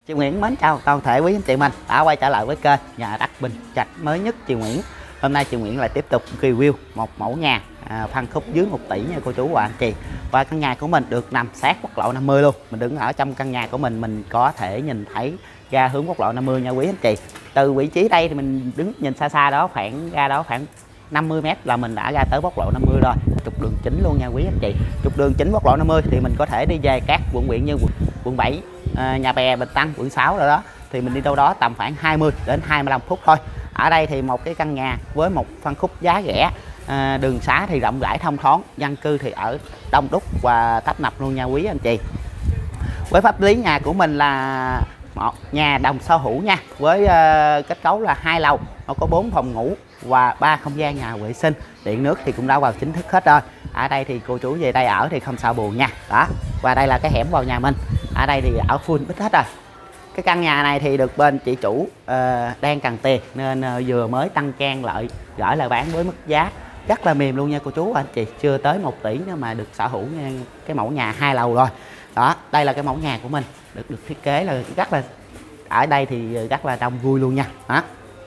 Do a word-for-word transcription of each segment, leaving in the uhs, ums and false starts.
Chị Nguyễn mến chào toàn thể quý anh chị mình đã quay trở lại với kênh nhà đất Bình Trạch mới nhất chị Nguyễn. Hôm nay chị Nguyễn lại tiếp tục review một mẫu nhà à, phân khúc dưới một tỷ nha cô chú và anh chị. Và căn nhà của mình được nằm sát quốc lộ năm mươi luôn. Mình đứng ở trong căn nhà của mình mình có thể nhìn thấy ra hướng quốc lộ năm mươi nha quý anh chị. Từ vị trí đây thì mình đứng nhìn xa xa đó khoảng ra đó khoảng năm mươi mét là mình đã ra tới quốc lộ năm mươi rồi. Trục đường chính luôn nha quý anh chị. Trục đường chính quốc lộ năm mươi thì mình có thể đi về các quận huyện như quận, quận bảy, À, Nhà Bè, Bình Tân, quận sáu rồi đó thì mình đi đâu đó tầm khoảng hai mươi đến hai mươi lăm phút thôi. Ở đây thì một cái căn nhà với một phân khúc giá rẻ, à, đường xá thì rộng rãi thông thoáng, dân cư thì ở đông đúc và tấp nập luôn nha quý anh chị. Với pháp lý nhà của mình là một nhà đồng sở hữu nha, với uh, kết cấu là hai lầu, nó có bốn phòng ngủ và ba không gian nhà vệ sinh, điện nước thì cũng đã vào chính thức hết rồi. Ở đây thì cô chú về đây ở thì không sợ buồn nha. Đó, và đây là cái hẻm vào nhà mình. Ở đây thì ở full bít hết rồi. Cái căn nhà này thì được bên chị chủ uh, đang cần tiền nên uh, vừa mới tăng trang lại gửi lại bán với mức giá rất là mềm luôn nha cô chú anh chị, chưa tới một tỷ nữa mà được sở hữu nha, cái mẫu nhà hai lầu rồi. Đó, đây là cái mẫu nhà của mình được được thiết kế là rất là, ở đây thì rất là đông vui luôn nha. Đó,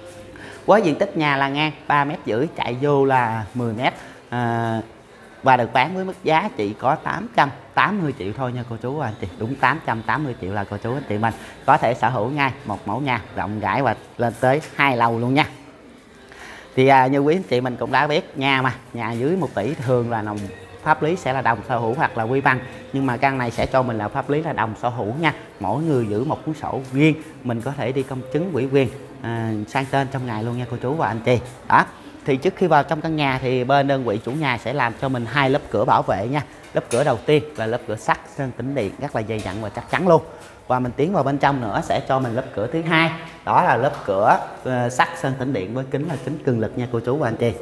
với diện tích nhà là ngang ba mét rưỡi, chạy vô là mười mét, à, và được bán với mức giá chỉ có tám trăm tám mươi triệu thôi nha cô chú anh chị. Đúng tám trăm tám mươi triệu là cô chú anh chị mình có thể sở hữu ngay một mẫu nhà rộng rãi và lên tới hai lầu luôn nha. Thì à, như quý anh chị mình cũng đã biết, nhà mà nhà dưới một tỷ thường là nồng pháp lý sẽ là đồng sở hữu hoặc là quy bằng, nhưng mà căn này sẽ cho mình là pháp lý là đồng sở hữu nha. Mỗi người giữ một cuốn sổ riêng, mình có thể đi công chứng ủy quyền à, sang tên trong ngày luôn nha cô chú và anh chị. Đó, thì trước khi vào trong căn nhà thì bên đơn vị chủ nhà sẽ làm cho mình hai lớp cửa bảo vệ nha. Lớp cửa đầu tiên là lớp cửa sắt sơn tĩnh điện rất là dày dặn và chắc chắn luôn, và mình tiến vào bên trong nữa sẽ cho mình lớp cửa thứ hai, đó là lớp cửa uh, sắt sơn tĩnh điện với kính là kính cường lực nha cô chú và anh chị.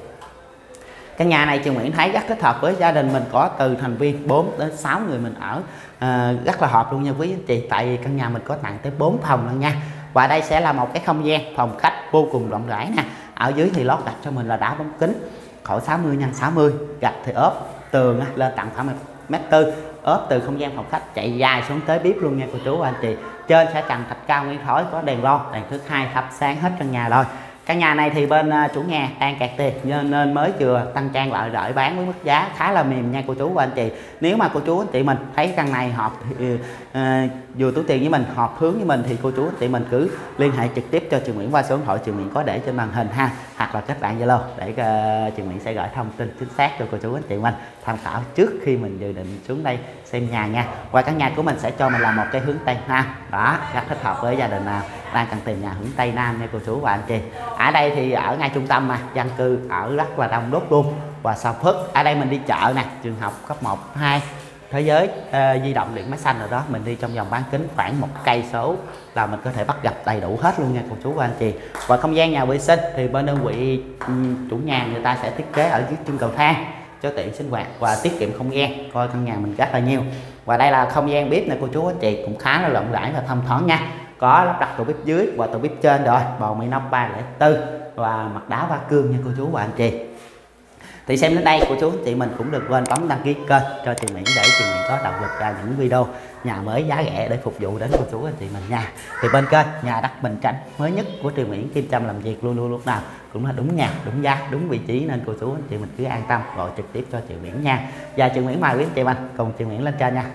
Căn nhà này chị Nguyễn thấy rất thích hợp với gia đình mình, có từ thành viên bốn đến sáu người mình ở, à, rất là hợp luôn nha quý anh chị, tại vì căn nhà mình có tặng tới bốn phòng luôn nha. Và đây sẽ là một cái không gian phòng khách vô cùng rộng rãi nè. Ở dưới thì lót gạch cho mình là đá bóng kính khỏi sáu mươi nhân sáu mươi, gạch thì ốp tường lên tặng khoảng một mét tư, ốp từ không gian phòng khách chạy dài xuống tới bếp luôn nha cô chú và anh chị. Trên sẽ trần thạch cao nguyên khói, có đèn lon, đèn thứ hai thắp sáng hết căn nhà rồi. Căn nhà này thì bên chủ nhà đang kẹt tiền nên mới vừa tăng trang lại đợi bán với mức giá khá là mềm nha cô chú và anh chị. Nếu mà cô chú anh chị mình thấy căn này hợp uh, vừa túi tiền với mình, hợp hướng với mình thì cô chú anh chị mình cứ liên hệ trực tiếp cho chị Nguyễn qua số điện thoại chị Nguyễn có để trên màn hình ha, hoặc là kết bạn Zalo để uh, chị Nguyễn sẽ gửi thông tin chính xác cho cô chú anh chị mình tham khảo trước khi mình dự định xuống đây xem nhà nha. Và căn nhà của mình sẽ cho mình là một cái hướng Tây Nam, đó rất thích hợp với gia đình nào đang cần tìm nhà hướng Tây Nam nha cô chú và anh chị. Ở đây thì ở ngay trung tâm mà dân cư ở rất là đông đúc luôn và sầm uất. Ở đây mình đi chợ nè, trường học cấp một, hai, thế giới uh, di động điện máy xanh rồi đó, mình đi trong vòng bán kính khoảng một cây số là mình có thể bắt gặp đầy đủ hết luôn nha cô chú và anh chị. Và không gian nhà vệ sinh thì bên đơn vị um, chủ nhà người ta sẽ thiết kế ở dưới chân cầu thang cho tiện sinh hoạt và tiết kiệm không gian, coi căn nhà mình rất là nhiều. Và đây là không gian bếp này cô chú anh chị, cũng khá là rộng rãi và thông thoáng nha. Có lắp đặt tủ bếp dưới và tủ bếp trên rồi, bầu mì nóc ba lẻ tư và mặt đá hoa cương nha cô chú và anh chị. Thì xem đến đây cô chú anh chị mình cũng được quên bấm đăng ký kênh cho chị Nguyễn để chị Nguyễn có động lực ra những video nhà mới giá rẻ để phục vụ đến cô chú anh chị mình nha. Thì bên kênh nhà đất Bình Trạch mới nhất của chị Nguyễn Kim Trâm làm việc luôn luôn lúc nào cũng là đúng nhà, đúng giá, đúng vị trí, nên cô chú anh chị mình cứ an tâm gọi trực tiếp cho chị Nguyễn nha. Và chị Nguyễn mời quý anh chị mình cùng chị Nguyễn lên trên nha.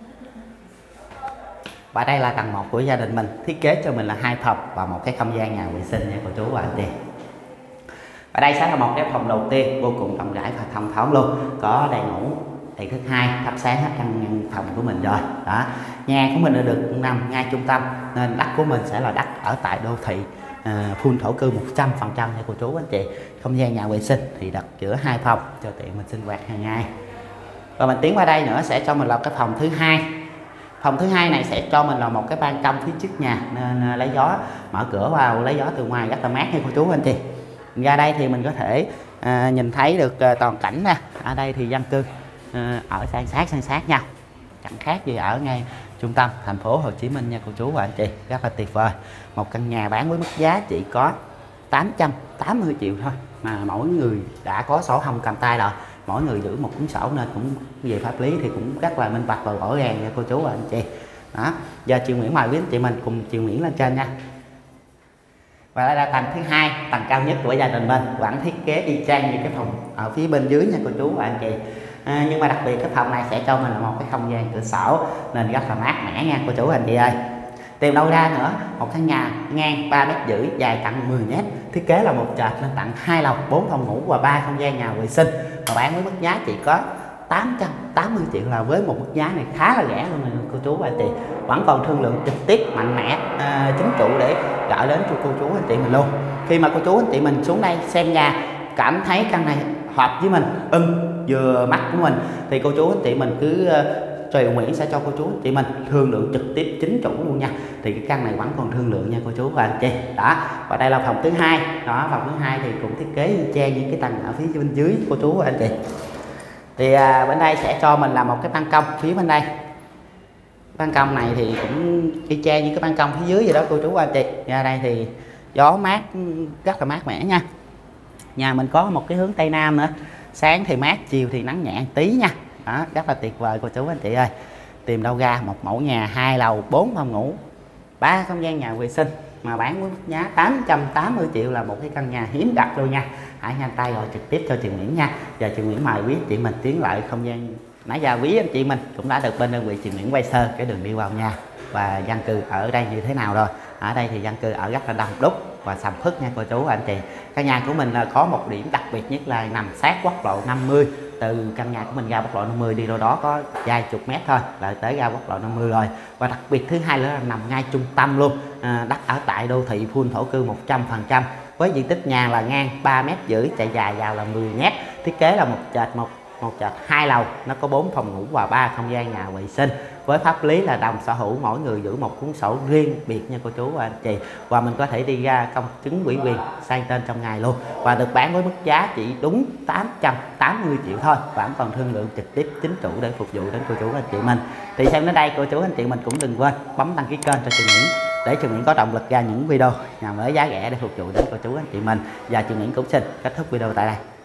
Và đây là tầng một của gia đình mình, thiết kế cho mình là hai phòng và một cái không gian nhà vệ sinh nha cô chú và anh chị. Ở đây sẽ là một cái phòng đầu tiên vô cùng rộng rãi và thông thoáng luôn, có đèn ngủ, đèn thứ hai thắp sáng hết căn phòng của mình rồi. Đó, nhà của mình được nằm ngay trung tâm nên đất của mình sẽ là đất ở tại đô thị, à, full thổ cư một trăm phần trăm nha cô chú anh chị. Không gian nhà vệ sinh thì đặt giữa hai phòng cho tiện mình sinh hoạt hàng ngày. Và mình tiến qua đây nữa sẽ cho mình là cái phòng thứ hai. Phòng thứ hai này sẽ cho mình là một cái ban công phía trước nhà nên lấy gió, mở cửa vào lấy gió từ ngoài rất là mát nha cô chú anh chị. Ra đây thì mình có thể à, nhìn thấy được à, toàn cảnh nè. Ở đây thì dân cư à, ở san sát san sát nhau, chẳng khác gì ở ngay trung tâm thành phố Hồ Chí Minh nha cô chú và anh chị, rất là tuyệt vời. Một căn nhà bán với mức giá chỉ có tám trăm tám mươi triệu thôi mà mỗi người đã có sổ hồng cầm tay rồi, mỗi người giữ một cuốn sổ nên cũng về pháp lý thì cũng rất là minh bạch và rõ ràng nha cô chú và anh chị. Đó, giờ chị Nguyễn mời quý anh chị mình cùng chị Nguyễn lên trên nha. Và đây là tầng thứ hai, tầng cao nhất của gia đình mình, vẫn thiết kế y chang như cái phòng ở phía bên dưới nha cô chú và anh chị. À, nhưng mà đặc biệt cái phòng này sẽ cho mình là một cái không gian cửa sổ nên rất là mát mẻ nha cô chú anh chị ơi. Tìm đâu ra nữa, một căn nhà ngang ba mét rưỡi, dài tận mười mét, thiết kế là một trệt lên tận hai lầu, bốn phòng ngủ và ba không gian nhà vệ sinh, mà bán với mức giá chỉ có tám trăm tám mươi triệu, là với một mức giá này khá là rẻ luôn nè cô chú và anh chị. Vẫn còn thương lượng trực tiếp mạnh mẽ à, chính chủ để gửi đến cho cô chú anh chị mình luôn. Khi mà cô chú anh chị mình xuống đây xem nhà, cảm thấy căn này hợp với mình, ưng vừa mắt của mình, thì cô chú anh chị mình cứ Trời Nguyễn sẽ cho cô chú anh chị mình thương lượng trực tiếp chính chủ luôn nha. Thì cái căn này vẫn còn thương lượng nha cô chú và anh chị. Đó, và đây là phòng thứ hai. Đó, phòng thứ hai thì cũng thiết kế che như cái tầng ở phía bên dưới cô chú và anh chị. Thì à, bên đây sẽ cho mình là một cái ban công phía bên đây. Ban công này thì cũng y chang như cái ban công phía dưới vậy đó cô chú và anh chị. Ra đây thì gió mát rất là mát mẻ nha. Nhà mình có một cái hướng Tây Nam nữa, sáng thì mát, chiều thì nắng nhẹ tí nha. Đó, rất là tuyệt vời cô chú anh chị ơi. Tìm đâu ra một mẫu nhà hai lầu, bốn phòng ngủ, ba không gian nhà vệ sinh mà bán với giá tám trăm tám mươi triệu, là một cái căn nhà hiếm gặp luôn nha. Hãy nhanh tay gọi trực tiếp cho chị Nguyễn nha. Giờ chị Nguyễn mời quý anh chị mình tiến lại không gian. Nãy giờ quý anh chị mình cũng đã được bên đơn vị chị Nguyễn quay sơ cái đường đi vào nhà và dân cư ở đây như thế nào rồi. Ở đây thì dân cư ở rất là đông đúc và sầm uất nha cô chú và anh chị. Căn nhà của mình có một điểm đặc biệt nhất là nằm sát quốc lộ năm mươi. Từ căn nhà của mình ra quốc lộ năm mươi đi đâu đó có vài chục mét thôi là tới ra quốc lộ năm mươi rồi. Và đặc biệt thứ hai nữa là nằm ngay trung tâm luôn, à, đất ở tại đô thị full thổ cư một trăm phần trăm, với diện tích nhà là ngang ba mét rưỡi, chạy dài vào là mười mét, thiết kế là một trệt một một trệt hai lầu, nó có bốn phòng ngủ và ba không gian nhà vệ sinh, với pháp lý là đồng sở hữu, mỗi người giữ một cuốn sổ riêng biệt nha cô chú và anh chị. Và mình có thể đi ra công chứng ủy quyền sang tên trong ngày luôn, và được bán với mức giá chỉ đúng tám trăm tám mươi triệu thôi. Vẫn còn thương lượng trực tiếp chính chủ để phục vụ đến cô chú anh chị mình. Thì xem đến đây cô chú anh chị mình cũng đừng quên bấm đăng ký kênh cho chị Nguyễn để chị Nguyễn có động lực ra những video nhà mới giá rẻ để phục vụ đến cô chú anh chị mình. Và chị Nguyễn cũng xin kết thúc video tại đây.